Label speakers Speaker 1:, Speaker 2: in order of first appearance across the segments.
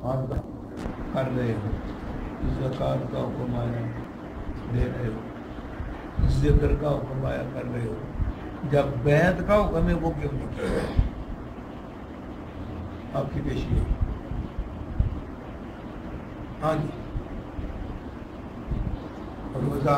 Speaker 1: آپ کر رہے ہو، زکوٰۃ کا حکم آیا دے رہے ہو، ذکر کا حکم آیا کر رہے ہو، جب بیعت کا حکم ہے وہ کیوں نہیں کر رہے؟ آپ کی پیشی ہے۔ ہاں جی، روزہ،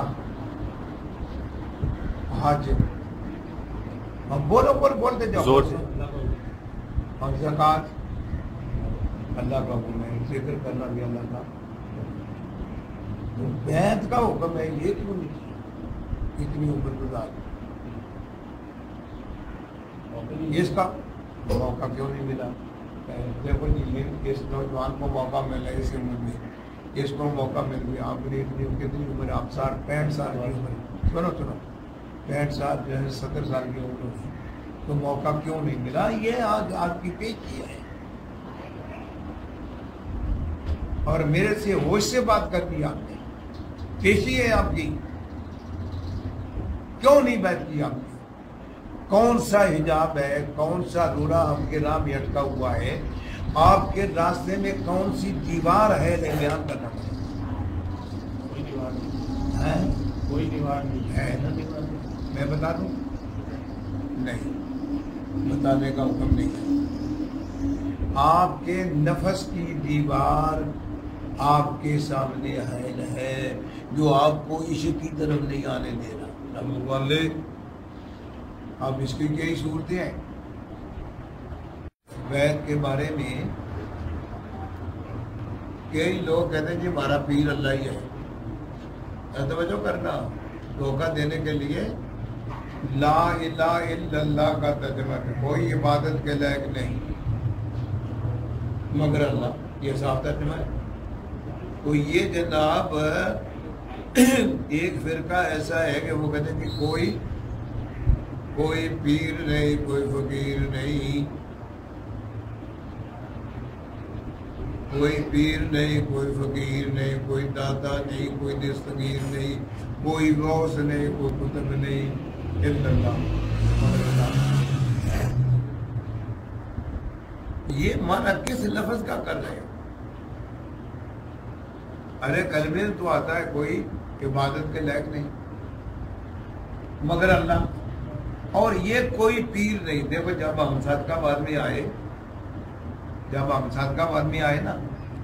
Speaker 1: حج، ہم بولتے جاؤ
Speaker 2: زور سے،
Speaker 1: اور زکوٰۃ اللہ کا حکم ہے، ذکر کرنا بھی اللہ کا، تو بیعت کا حکم ہے، یہ کیوں نہیں کیا؟ اتنی عمر گزار اس کا موقع کیوں نہیں ملا؟ دیکھو جی، اس نوجوان کو موقع ملا اس عمر میں، اس کو موقع مل گیا، آپ نے اتنی کتنی عمر، آپ 65 سال کی عمر، سنو 65 سال جو ہے 70 سال کی عمر ہوئی، تو موقع کیوں نہیں ملا؟ یہ آج آپ کی پیشی ہے، اور میرے سے ہوش سے بات کر دی آپ نے، پیشی ہے آپ کی، کیوں نہیں بیعت کی آپ نے؟ کون سا حجاب ہے، کون سا روڑا آپ کے راہ میں اٹکا ہوا ہے، آپ کے راستے میں کون سی دیوار ہے، بیان کرنا پڑے؟
Speaker 3: کوئی دیوار نہیں، کوئی دیوار نہیں
Speaker 1: ہے نا دیوار؟ میں بتا دوں؟ نہیں، بتانے کا حکم نہیں ہے۔ آپ کے نفس کی دیوار آپ کے سامنے حائل ہے، جو آپ کو عشق کی طرف نہیں آنے دے رہا۔ رحمت والے، اب اس کی کئی صورتیں ہیں بیعت کے بارے میں۔ کئی لوگ کہتے ہیں جی ہمارا پیر اللہ ہی ہے، توجہ کرنا، دھوکہ دینے کے لیے لا الہ الا اللہ کا ترجمہ ہے، کوئی عبادت کے لائق نہیں مگر اللہ، یہ صاف ترجمہ ہے۔ تو یہ جناب ایک فرقہ ایسا ہے کہ وہ کہتے ہیں کہ کوئی پیر نہیں، کوئی فقیر نہیں، کوئی پیر نہیں، کوئی فقیر نہیں، کوئی داتا نہیں، کوئی دستگیر نہیں، کوئی غوث نہیں، کوئی قطب نہیں، الا اللہ، مگر اللہ۔ یہ معنی کس لفظ کا کر رہے ہو؟ ارے کلمے تو آتا ہے کوئی عبادت کے لائق نہیں مگر اللہ، اور یہ کوئی پیر نہیں۔ دیکھو جب ہم صادقہ آباد میں آئے نا،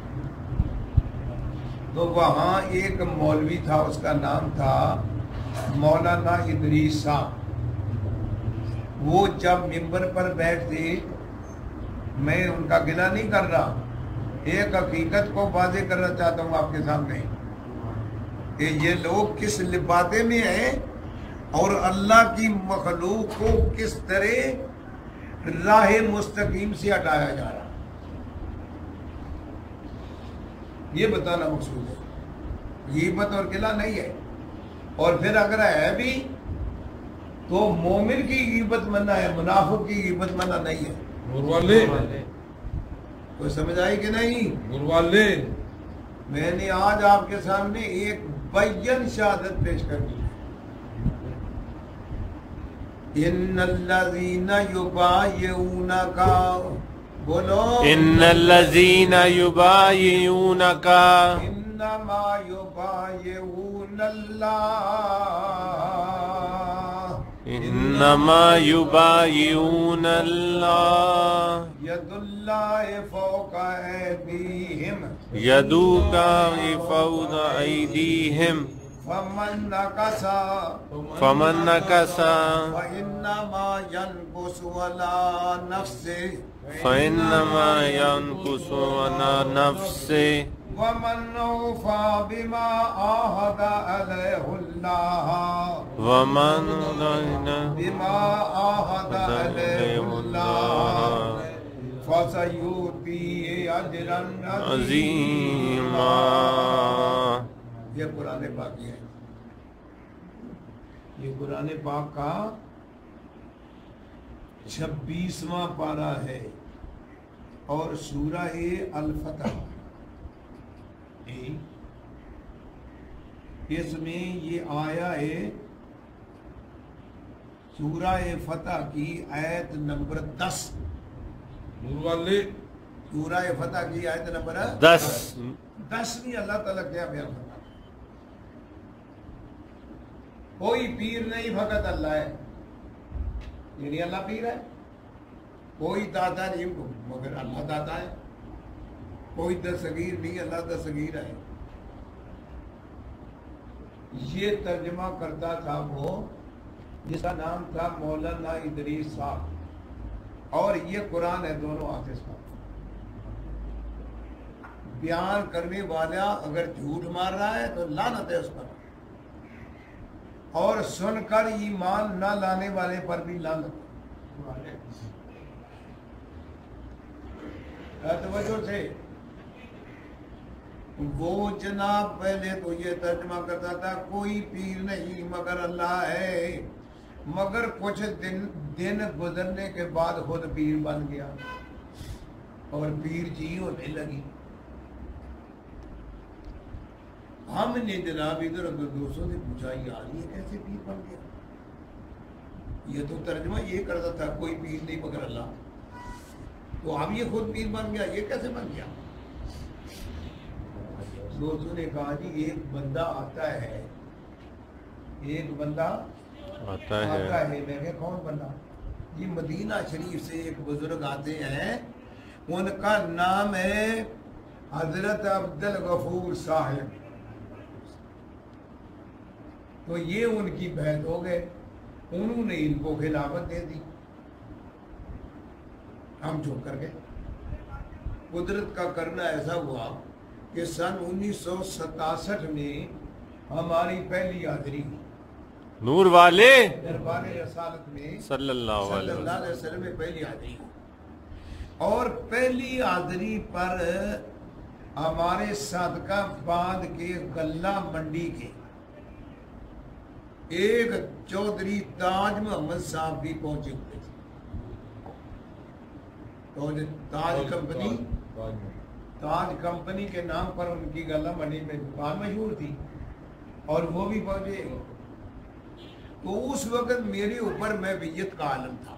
Speaker 1: تو وہاں ایک مولوی تھا، اس کا نام تھا مولانا ادریس صاحب۔ وہ جب ممبر پر بیٹھتے، میں ان کا گناہ نہیں کر رہا، ایک حقیقت کو واضح کرنا چاہتا ہوں آپ کے سامنے کہ یہ لوگ کس لبادے میں ہیں اور اللہ کی مخلوق کو کس طرح راہ مستقیم سے ہٹایا جا رہا، یہ بتانا مقصود ہے، غیبت اور گلہ نہیں ہے۔ اور پھر اگر ہے بھی تو مومن کی غیبت منع ہے، منافق کی غیبت منع نہیں ہے۔ کوئی سمجھ آئی کہ نہیں؟ میں نے آج آپ کے سامنے ایک بین شہادت پیش کر دی، ان الذین یبایعونک، بولو،
Speaker 2: ان الذین یبایعونک
Speaker 1: انما یبایعون اللہ،
Speaker 2: انما یبایعون اللہ
Speaker 1: ید اللہ فوق ایدیہم،
Speaker 2: یدوک فوق ایدیہم
Speaker 1: فمن نکسا
Speaker 2: فمن نکس
Speaker 1: فإنما ينقص على نفسه
Speaker 2: فإنما ينقص على نفسه
Speaker 1: ومن أوفى بما عاهد عليه الله
Speaker 2: ومن
Speaker 1: بما عاهد عليه الله فسيؤتيه أجرا
Speaker 2: عظیما۔
Speaker 1: یہ قرآن پاک ہے، یہ قرآن پاک کا 26واں پارہ ہے اور سورہ الفتح، اس میں یہ آیا ہے سورہ فتح کی آیت نمبر 10۔
Speaker 3: نور والے
Speaker 1: سورہ فتح کی آیت نمبر
Speaker 2: 10
Speaker 1: 10 اللہ تعالیٰ کیا بیان کرتا کوئی پیر نہیں فقط اللہ ہے، یعنی اللہ پیر ہے، کوئی داتا نہیں مگر اللہ داتا ہے، کوئی دستگیر نہیں اللہ دستگیر ہے۔ یہ ترجمہ کرتا تھا وہ جس کا نام تھا مولانا ادریس صاحب، اور یہ قرآن ہے دونوں ہاتھ کا۔ بیان کرنے والا اگر جھوٹ مار رہا ہے تو لعنت ہے اس پر، اور سن کر ایمان نہ لانے والے پر بھی لعنت۔ توجہ سے وہ جناب پہلے تو یہ ترجمہ کرتا تھا کوئی پیر نہیں مگر اللہ ہے، مگر کچھ دن گزرنے کے بعد خود پیر بن گیا اور پیر جی ہونے لگی۔ ہم نے جناب ادھر ادھر دوستوں سے پوچھا یار یہ کیسے پیر بن گیا؟ یہ تو ترجمہ یہ کرتا تھا کوئی پیر نہیں مگر اللہ، تو اب یہ خود پیر بن گیا، یہ کیسے بن گیا؟ دوستوں نے کہا جی ایک بندہ آتا ہے، ایک بندہ آتا ہے۔ میں کہ کون بندہ؟ جی مدینہ شریف سے ایک بزرگ آتے ہیں، ان کا نام ہے حضرت عبد الغفور صاحب، تو یہ ان کی بیعت ہو گئے، انہوں نے ان کو خلافت دے دی، ہم چھوڑ کر گئے۔ قدرت کا کرنا ایسا ہوا کہ سن 1967 میں ہماری پہلی حاضری
Speaker 2: نور والے
Speaker 1: دربار رسالت میں
Speaker 2: صلی اللہ علیہ
Speaker 1: وسلم میں پہلی حاضری، اور پہلی حاضری پر ہمارے صادقہ بعد کے غلہ منڈی کے ایک چودھری تاج محمد صاحب بھی پہنچے ہوئے تھے۔ تاج کمپنی کے نام پر ان کی غلہ منڈی میں دکان مشہور تھی، اور وہ بھی پہنچے۔ تو اس وقت میرے اوپر میں بیعت کا عالم تھا،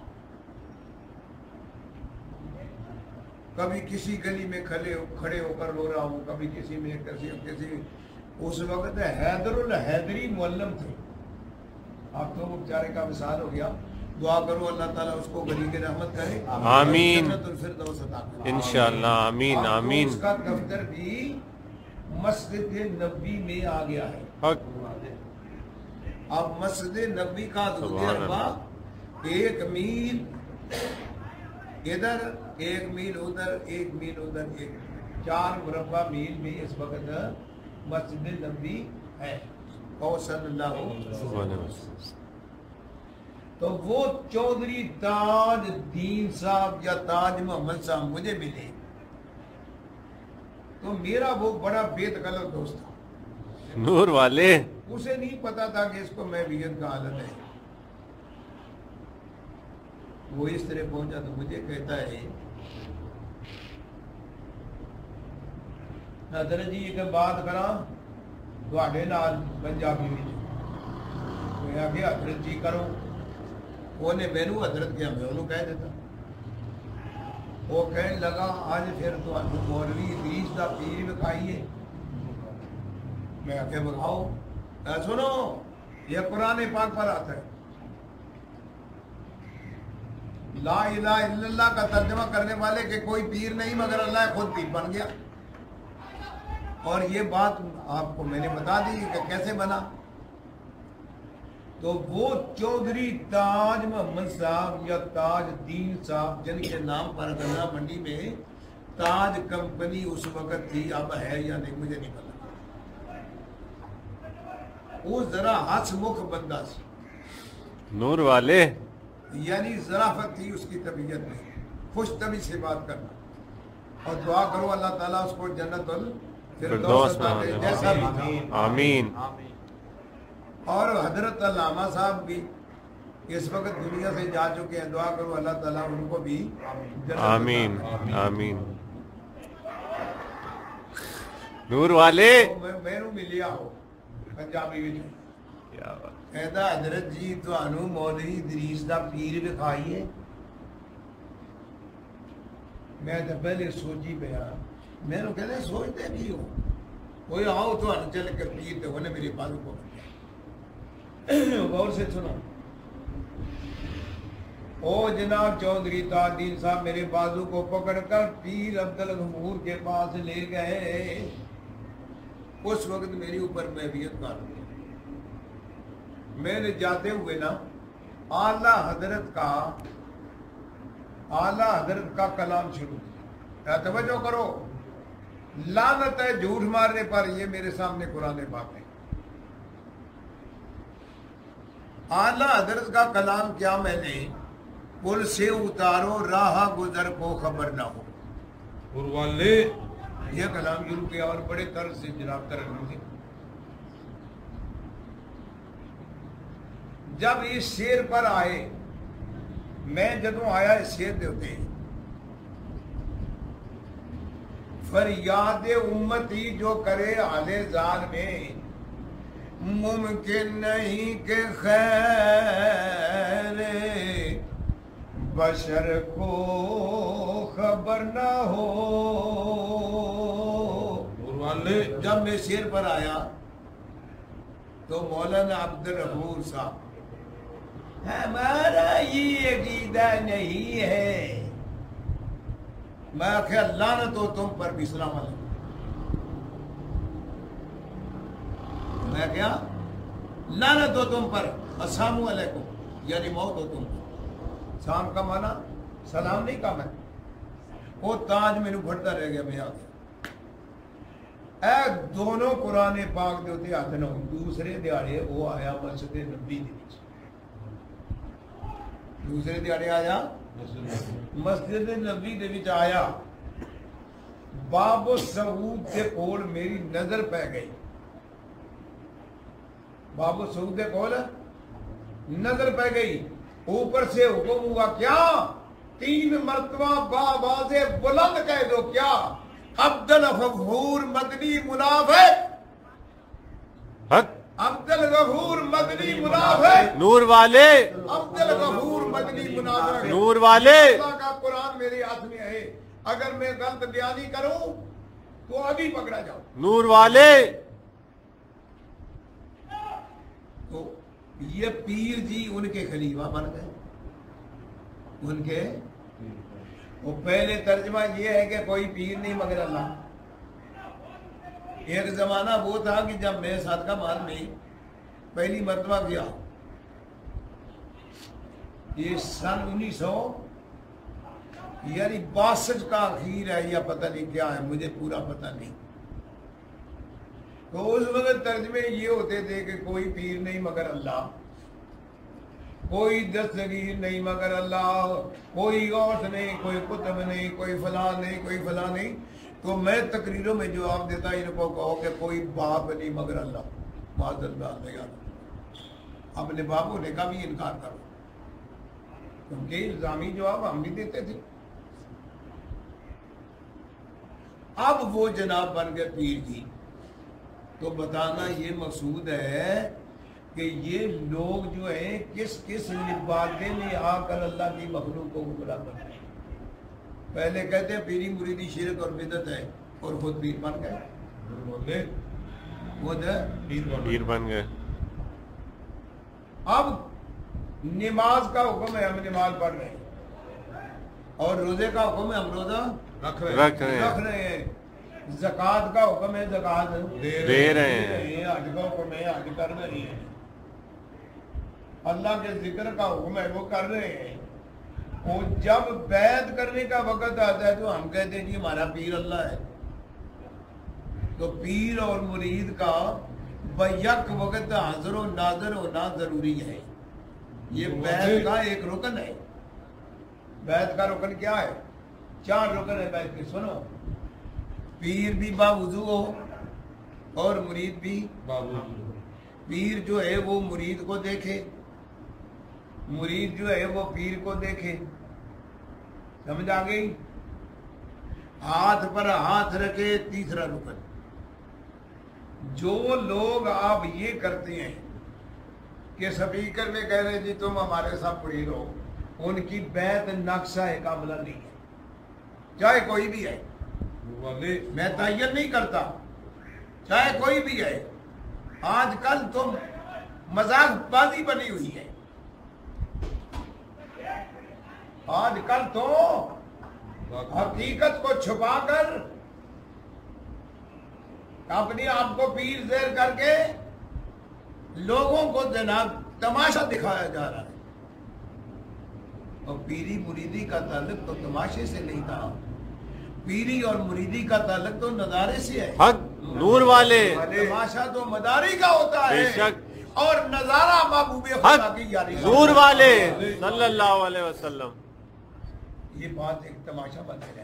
Speaker 1: کبھی کسی گلی میں کھڑے ہو کر رو رہا ہوں، کبھی کسی میں کسی اس وقت حیدر الحیدری معلم تھے، اب تو وہ بیچارے کا مثال ہو گیا۔ دعا کرو اللہ تعالیٰ اس کو گلی کی رحمت کرے،
Speaker 2: آمین
Speaker 1: جنت الفردوس عطا کرے
Speaker 2: انشاءاللہ، آمین آمین۔
Speaker 1: اس کا دفتر بھی مسجد نبوی میں آ گیا ہے۔
Speaker 2: حق
Speaker 1: اب مسجد نبوی کا تجربہ 1 میل ادھر 1 میل ادھر 1 میل ادھر 4 مربع میل میں اس وقت مسجد نبوی ہے، اور صلی اللہ علیہ وسلم۔ تو وہ چودھری تاج دین صاحب یا تاج محمد صاحب مجھے ملے، تو میرا وہ بڑا بے غلط دوست تھا،
Speaker 2: نور والے
Speaker 1: اسے نہیں پتا تھا کہ اس کو میں بیعت کا حالت ہے۔ وہ اس طرح پہنچا تو مجھے کہتا ہے حضرت جی ایک بات کرا تواڈے نال پنجابی وچ، میں آخیا حضرت جی کرو، انہیں مینو حضرت کیا میں انہوں کہہ دیتا۔ وہ کہنے لگا آج پھر تو مولوی ادریس دا پیر بکھائیے۔ میں آخیا بکھاؤ۔ سنو یہ قرآن پاک پر آتا ہے، لا الہ الا اللہ کا ترجمہ کرنے والے کہ کوئی پیر نہیں مگر اللہ خود پیر بن گیا، اور یہ بات آپ کو میں نے بتا دی کہ کیسے بنا۔ تو وہ چودھری تاج محمد صاحب یا تاج دین صاحب جن کے نام پر غلہ منڈی میں تاج کمپنی اس وقت تھی، اب ہے یا نہیں مجھے نہیں پتا، وہ ذرا ہنس مکھ بندہ سی،
Speaker 2: نور والے
Speaker 1: یعنی ظرافت تھی اس کی طبیعت میں، خوش طبی سے بات کرنا، اور دعا کرو اللہ تعالیٰ اس کو جنت الفردوس عطا کرے جیسا بھی تھا۔
Speaker 2: آمین۔
Speaker 1: اور حضرت علامہ صاحب بھی اس وقت دنیا سے جا چکے ہیں، دعا کرو اللہ تعالیٰ ان کو بھی جنت
Speaker 2: آمین
Speaker 1: عطا کرے۔
Speaker 2: آمین۔ نور والے
Speaker 1: میرے ملیا ہو پنجابی وچ
Speaker 2: کیا بات،
Speaker 1: کہتا حضرت جی تانوں مولوی ادریس دا پیر دکھائیے۔ میں تو پہلے سوچی پیا میں نے کہتے سوچتے بھی ہو کوئی آؤ تو چل کے پیر تو انہیں میری بازو کو غور سے سنو او جناب چودھری تاج الدین صاحب میرے بازو کو پکڑ کر پیر عبد الغفور کے پاس لے گئے. اس وقت میری اوپر محبیت کر دی. میں نے جاتے ہوئے نا اعلیٰ حضرت کا کلام شروع کیا. توجہ کرو لعنت ہے جھوٹ مارنے پر. یہ میرے سامنے قرآن پاک ہے. اعلیٰ حضرت کا کلام کیا میں نے پل سے اتارو راہ گزر کو خبر نہ ہو.
Speaker 3: اور والے
Speaker 1: یہ کلام شروع کیا اور بڑے طرز سے جناب ترنم سے. جب اس شیر پر آئے میں جدوں آیا اس شیر دے ہوتے فریاد امتی جو کرے آلے زال میں ممکن نہیں کہ خیر بشر کو خبر نہ ہو.
Speaker 3: اور والے
Speaker 1: جب میں شیر پر آیا تو مولانا عبد الغفور صاحب ہمارا یہ عقیدہ نہیں ہے. میں آخیا لعنت ہو تم پر بھی. السلام علیکم. میں کیا لعنت ہو تم پر. السلام علیکم یعنی موت ہو تم. سلام کا معنی سلام نہیں کہا میں. وہ تاج میں پھٹتا رہ گیا. میں آ گیا اے دونوں قرآن پاک دے ہوتے ہاتھ نہ. دوسرے دیہڑے وہ آیا مسجد نبی دے وچ. دوسرے دیہڑے آیا مسجد نبی دے وچ آیا. باب سعود کے کول میری نظر پہ گئی. باب سعود کے کول نظر پہ گئی. اوپر سے حکم ہوا کیا 3 مرتبہ بآواز بلند کہہ دو کیا عبد الغفور مدنی منافق. عبد الغفور مدنی منافق.
Speaker 2: نور والے
Speaker 1: عبد الغفور مدنی منافق.
Speaker 2: نور والے
Speaker 1: اللہ کا قرآن میرے ہاتھ میں ہے. اگر میں غلط بیانی کروں تو ابھی پکڑا جاؤں.
Speaker 2: نور والے
Speaker 1: تو یہ پیر جی ان کے خلیفہ بن گئے. ان کے وہ پہلے ترجمہ یہ ہے کہ کوئی پیر نہیں مگر اللہ. ایک زمانہ وہ تھا کہ جب میں صادقہ بعد میں پہلی مرتبہ گیا یہ سن 1900 یعنی 62 کا اخیر ہے یا پتہ نہیں کیا ہے مجھے پورا پتہ نہیں. تو اس وقت ترجمے یہ ہوتے تھے کہ کوئی پیر نہیں مگر اللہ, کوئی دستگیر نہیں مگر اللہ, کوئی غوث نہیں, کوئی قطب نہیں, کوئی فلاں نہیں, کوئی فلاں نہیں. تو میں تقریروں میں جواب دیتا ان کو کہو کہ کوئی باپ نہیں مگر اللہ. معذرت نہیں آتا اپنے باپ ہونے کا بھی انکار کرو کیونکہ الزامی جواب ہم بھی دیتے تھے. اب وہ جناب بن گئے پیر جی. تو بتانا یہ مقصود ہے کہ یہ لوگ جو ہیں کس کس لبادے میں آ کر اللہ کی مخلوق کو گمراہ کر رہے ہیں. پہلے کہتے ہیں پیری مریدی شرک اور بدعت ہے اور خود پیر بن گئے. خود
Speaker 2: پیر بن گئے.
Speaker 1: اب نماز کا حکم ہے ہم نماز پڑھ رہے ہیں اور روزے کا حکم ہے ہم روزہ رکھ رہے ہیں. زکوٰۃ کا حکم ہے زکوٰۃ
Speaker 2: دے رہے ہیں.
Speaker 1: حج کا حکم ہے حج کر رہے ہیں. اللہ کے ذکر کا حکم ہے وہ کر رہے ہیں. اور جب بیعت کرنے کا وقت آتا ہے تو ہم کہتے ہیں جی ہمارا پیر اللہ ہے. تو پیر اور مرید کا بیک وقت حاضر و ناظر ہونا ضروری ہے. یہ بیعت کا ایک رکن ہے. بیعت کا رکن کیا ہے؟ 4 رکن ہے بیعت کے. سنو, پیر بھی باوضو ہو اور مرید بھی
Speaker 3: باوضو.
Speaker 1: پیر جو ہے وہ مرید کو دیکھے, مرید جو ہے وہ پیر کو دیکھے. سمجھ آ گئی؟ ہاتھ پر ہاتھ رکھے. تیسرا رکن. جو لوگ آپ یہ کرتے ہیں کہ سپیکر میں کہہ رہے جی تم ہمارے ساتھ پڑھی رہو, ان کی بیعت نقشہ کاملہ نہیں ہے. چاہے کوئی بھی ہے،
Speaker 3: والے
Speaker 1: میں تعین نہیں کرتا، چاہے کوئی بھی ہے۔ آج کل تو مذاق بازی بنی ہوئی ہے، آج کل تو حقیقت کو چھپا کر اپنے آپ کو پیر زیر کر کے لوگوں کو جناب تماشا دکھایا جا رہا ہے۔ اور پیری مریدی کا تعلق تو تماشے سے نہیں تھا، پیری اور مریدی کا تعلق تو نظارے سے ہے۔
Speaker 2: حق نور والے
Speaker 1: تماشا تو مداری کا ہوتا ہے،
Speaker 2: بے شک،
Speaker 1: اور نظارہ محبوب خدا
Speaker 2: حق
Speaker 1: کی یاری کا
Speaker 2: نور
Speaker 1: ہوتا ہے۔
Speaker 2: والے صلی اللہ علیہ وسلم۔
Speaker 1: یہ بات ایک تماشا بن گیا۔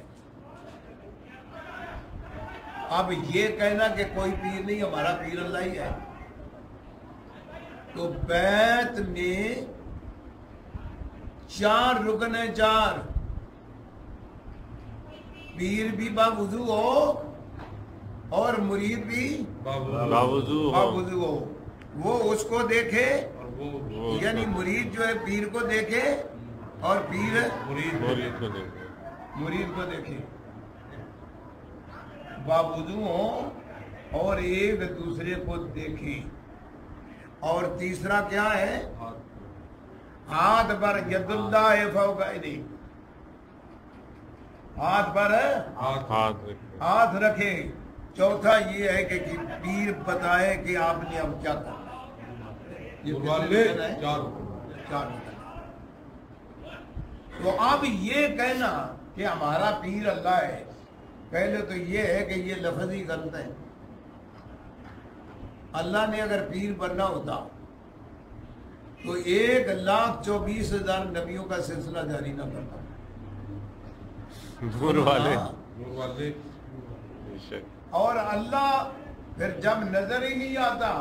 Speaker 1: اب یہ کہنا کہ کوئی پیر نہیں، ہمارا پیر اللہ ہی ہے، تو بیت میں 4 رکن ہیں، 4 پیر بھی باوضو ہو اور مرید بھی
Speaker 2: باوضو ہو،
Speaker 1: باوضو ہو، وہ اس کو دیکھے،
Speaker 3: وہ
Speaker 1: یعنی مرید جو ہے پیر کو دیکھے اور پیر
Speaker 2: مرید کو دیکھو،
Speaker 1: مرید کو دیکھے، باوضو ہوں اور ایک دوسرے کو دیکھیں۔ اور تیسرا کیا ہے؟ ہاتھ پر ید اللہ فوق ایدیہم، ہاتھ پر
Speaker 2: ہاتھ رکھو،
Speaker 1: ہاتھ رکھے۔ چوتھا یہ ہے کہ پیر بتائے کہ آپ نے اب کیا کرنا ہے۔ یہ
Speaker 3: والے
Speaker 1: کتنے رکن ہے؟
Speaker 3: 4
Speaker 1: 4 رکن۔ تو اب یہ کہنا کہ ہمارا پیر اللہ ہے، پہلے تو یہ ہے کہ یہ لفظ ہی غلط ہے۔ اللہ نے اگر پیر بننا ہوتا تو 1,24,000 نبیوں کا سلسلہ جاری نہ کرتا۔
Speaker 2: نور والے
Speaker 3: نور والے
Speaker 2: بے شک،
Speaker 1: اور اللہ پھر جب نظر ہی نہیں آتا،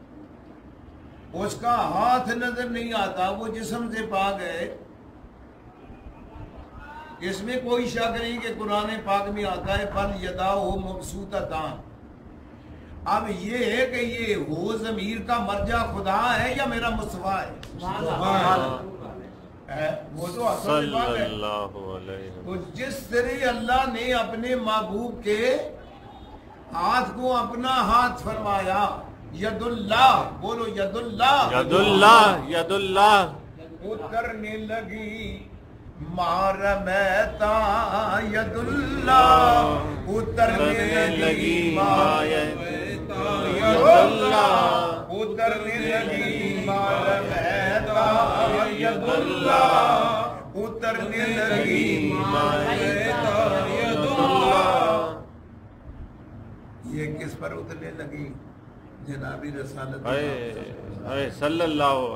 Speaker 1: اس کا ہاتھ نظر نہیں آتا، وہ جسم سے پاک ہے، اس میں کوئی شک نہیں کہ قرآن پاک میں آتا ہے بل یداہ مبسوطتان۔ اب یہ ہے کہ یہ ہو ضمیر کا مرجع خدا ہے یا میرا مصطفیٰ ہے؟ وہ تو اصل
Speaker 2: صلی
Speaker 1: بات ہے۔
Speaker 2: اللہ علیہ
Speaker 1: تو جس طرح اللہ نے اپنے محبوب کے ہاتھ کو اپنا ہاتھ فرمایا، ید اللہ، بولو ید اللہ،
Speaker 2: ید اللہ، ید اللہ،
Speaker 1: اترنے لگی مار میتا ید اللہ، اترنے لگی مار میتا ید اللہ، اترنے لگی مار میتا ید اللہ، اترنے لگی مار میتا ید اللہ۔ یہ کس پر اترنے لگی؟ جنابی رسالت
Speaker 2: اے صلی اللہ،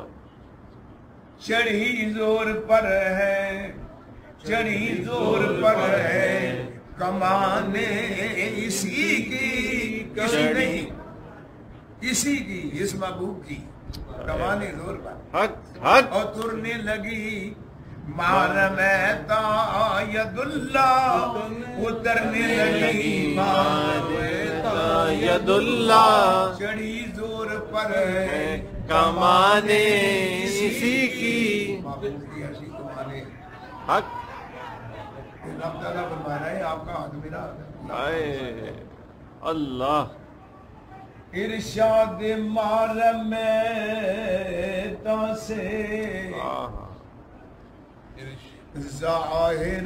Speaker 1: چڑھی زور پر ہے، چڑھی زور پر ہے، کمانے اسی کی، کسی نہیں، اسی کی، اس محبوب کی، کمانے زور پر،
Speaker 2: حق حق،
Speaker 1: اور ترنے لگی مار میتا ید اللہ، اترنے لگی مار میتا
Speaker 2: ید اللہ،
Speaker 1: چڑھی زور پر ہے،
Speaker 2: کمانے اسی کی،
Speaker 1: محبوب کی ایسی کمانے۔
Speaker 2: حق،
Speaker 1: اللہ تعالیٰ فرما رہا ہے آپ کا ہاتھ میرا ہاتھ ہے۔
Speaker 2: اے اللہ،
Speaker 1: ارشاد مار میتا سے ظاہر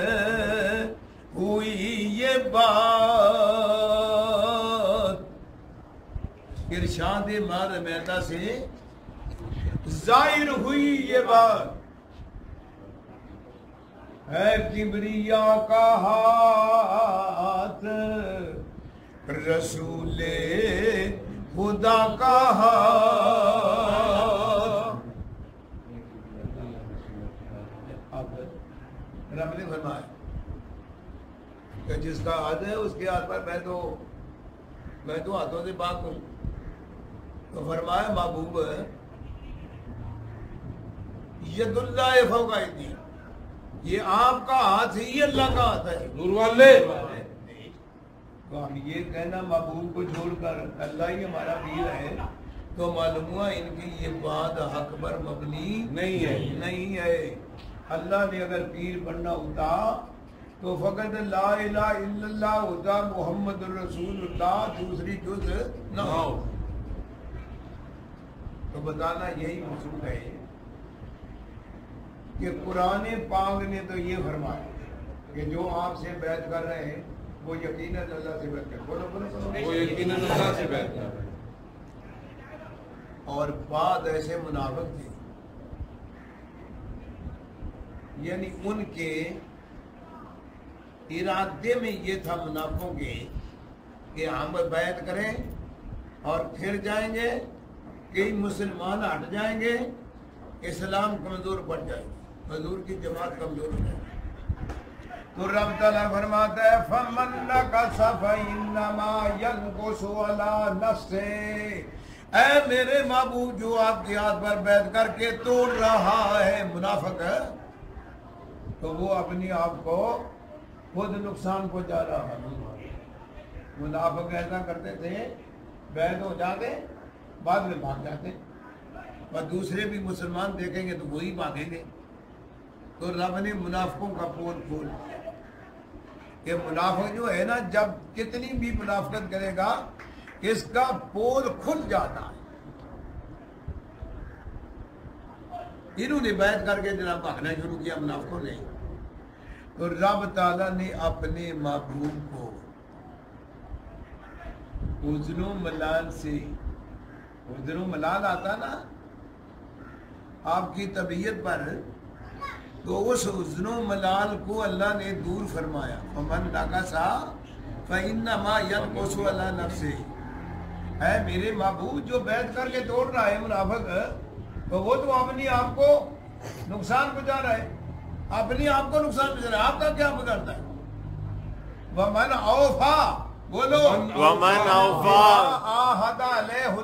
Speaker 1: ہوئی یہ بات، ارشاد مار میتا سے ظاہر ہوئی یہ بات، ہے کبریا کا ہاتھ، رسول خدا کا ہاتھ۔ رب نے فرمایا کہ جس کا ہاتھ ہے اس کے ہاتھ پر میں تو ہاتھوں سے پاک ہوں۔ تو فرمایا محبوب ید اللہ فوق ایدیہم، یہ آپ کا ہاتھ ہی اللہ کا ہاتھ ہے۔
Speaker 3: نور والے
Speaker 1: تو ہم یہ کہنا محبوب کو چھوڑ کر اللہ ہی ہمارا پیر ہے، تو معلوم ہوا ان کی یہ بات حق پر مبنی
Speaker 3: نہیں ہے۔
Speaker 1: نہیں ہے۔ اللہ نے اگر پیر بننا ہوتا تو فقط لا الہ الا اللہ ہوتا محمد الرسول اللہ دوسری جز نہ ہو. تو بتانا یہی مقصود ہے کہ قرآن پاک نے تو یہ فرمایا کہ جو آپ سے بیعت کر رہے ہیں وہ یقیناً اللہ سے بیعت کر رہے ہیں.
Speaker 2: وہ یقیناً اللہ سے بیعت کر رہے ہیں.
Speaker 1: اور بعد ایسے منافق تھے یعنی ان کے ارادے میں یہ تھا منافقوں کے کہ ہم بیعت کریں اور پھر جائیں گے کئی مسلمان ہٹ جائیں گے اسلام کمزور پڑ جائے گا حضور کی جماعت کمزور ہو جائے گی. تو رب تعالیٰ فرماتا ہے فَمَن نَكَثَ فَإِنَّمَا يَنْكُثُ عَلَى نَفْسِهِ. اے میرے محبوب جو آپ کے ہاتھ پر بیعت کر کے توڑ رہا ہے منافق ہے تو وہ اپنی آپ کو خود نقصان پہنچا رہا ہے. منافق ایسا کرتے تھے بیعت ہو جاتے بعد میں بھاگ جاتے اور دوسرے بھی مسلمان دیکھیں گے تو وہی بھاگیں گے. تو رب نے منافقوں کا پول کھول کہ منافق جو ہے نا جب کتنی بھی منافقت کرے گا اس کا پول کھل جاتا ہے. انہوں نے بیعت کر کے جناب بھاگنا شروع کیا منافقوں نے. تو رب تعالیٰ نے اپنے محبوب کو حزن و ملال سے حزن و ملال آتا نا آپ کی طبیعت پر تو اس حزن و ملال کو اللہ نے دور فرمایا. فمن نَكَثَ فَإِنَّمَا يَنْكُثُ عَلَى نَفْسِهِ. اے میرے محبوب جو بیعت کر کے توڑ رہا ہے منافق تو وہ تو اپنی آپ کو نقصان پہنچا رہا ہے اپنی آپ کو نقصان پہنچا رہا ہے. آپ کا کیا بگڑتا ہے؟ وَمَنْ أَوْفَى بولو
Speaker 2: وَمَنْ أَوْفَى
Speaker 1: عَهْدَ عَلَيْهِ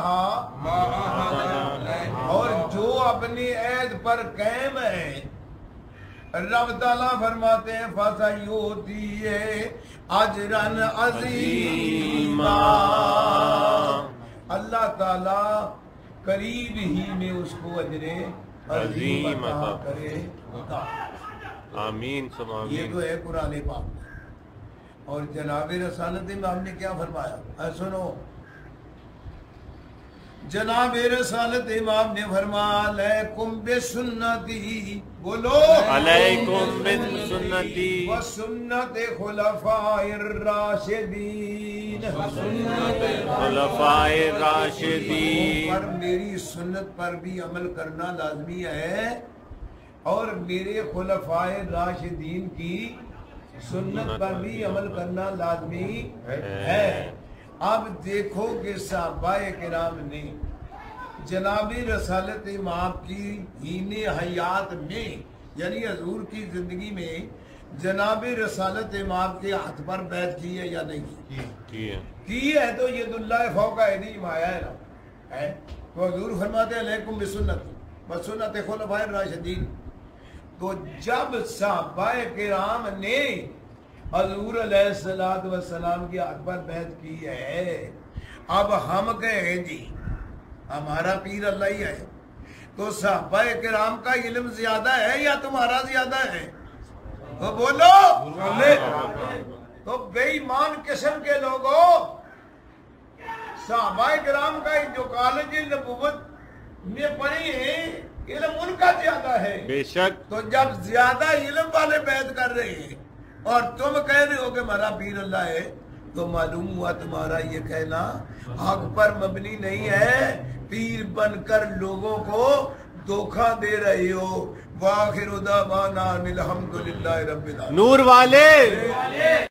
Speaker 1: اللَّهَ. اور جو اپنی عہد پر قائم ہے رب تعالیٰ فرماتے ہیں فَسَيُؤْتِيهِ أَجْرًا عَظِيمًا. اللہ تعالیٰ قریب ہی میں اس کو اجر عظیم عطا کرے گا.
Speaker 2: آمین سم
Speaker 1: یہ
Speaker 2: آمین.
Speaker 1: تو ہے قرآن پاک. اور جناب رسالت میں ہم نے کیا فرمایا سنو جناب رسالت امام نے فرمایا علیکم بسنتی بولو
Speaker 2: علیکم بسنتی
Speaker 1: وسنت خلفاء الراشدین
Speaker 2: خلفاء الراشدین.
Speaker 1: پر میری سنت پر بھی عمل کرنا لازمی ہے اور میرے خلفاء راشدین کی سنت پر بھی عمل کرنا لازمی ہے. اب دیکھو کہ صحابہ کرام نے جناب رسالت امام کی ہین حیات میں یعنی حضور کی زندگی میں جناب رسالت امام کے ہاتھ پر بیعت کی ہے یا نہیں کی ہے؟ تو ید اللہ فوق ایدیہم آیا ہے نا ہے. تو حضور فرماتے ہیں علیکم بسنتی وسنت خلفاء الراشدین. تو جب صحابہ کرام نے حضور علیہ السلام کی ہاتھ پر بیعت کی ہے اب ہم کہیں جی ہمارا پیر اللہ ہی ہے تو صحابہ کرام کا علم زیادہ ہے یا تمہارا زیادہ ہے؟ تو بولو. تو بے ایمان قسم کے لوگوں صحابہ کرام کا جو کالج نبوت میں پڑھی ہے علم ان کا زیادہ ہے
Speaker 2: بے شک.
Speaker 1: تو جب زیادہ علم والے بیعت کر رہے ہیں اور تم کہہ رہے ہو کہ ہمارا پیر اللہ ہے تو معلوم ہوا تمہارا یہ کہنا حق پر مبنی نہیں ہے. پیر بن کر لوگوں کو دھوکہ دے رہے ہو. وآخر دعوانا الحمدللہ رب العالمین.
Speaker 2: نور والے